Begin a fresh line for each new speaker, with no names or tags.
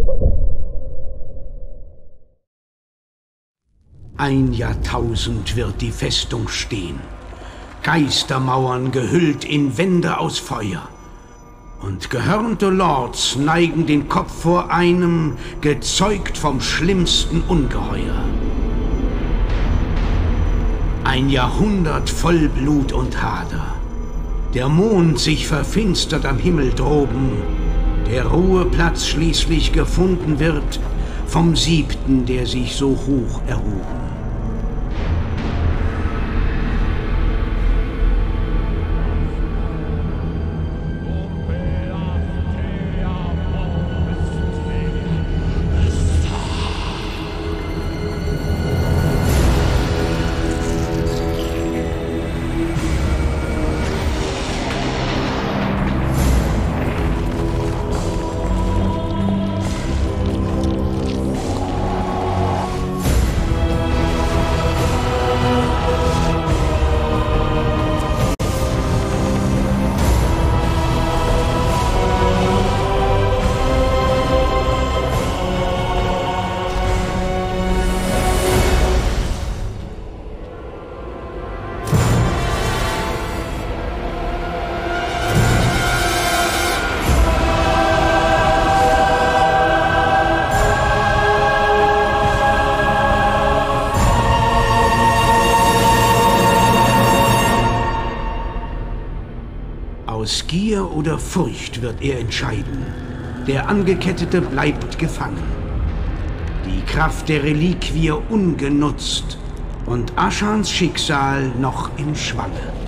Ein Jahrtausend wird die Festung stehen, Geistermauern gehüllt in Wände aus Feuer. Und gehörnte Lords neigen den Kopf vor einem, gezeugt vom schlimmsten Ungeheuer. Ein Jahrhundert voll Blut und Hader. Der Mond sich verfinstert am Himmel droben, der Ruheplatz schließlich gefunden wird vom Siebten, der sich so hoch erhoben. Aus Gier oder Furcht wird er entscheiden. Der Angekettete bleibt gefangen. Die Kraft der Reliquie ungenutzt und Aschans Schicksal noch im Schwange.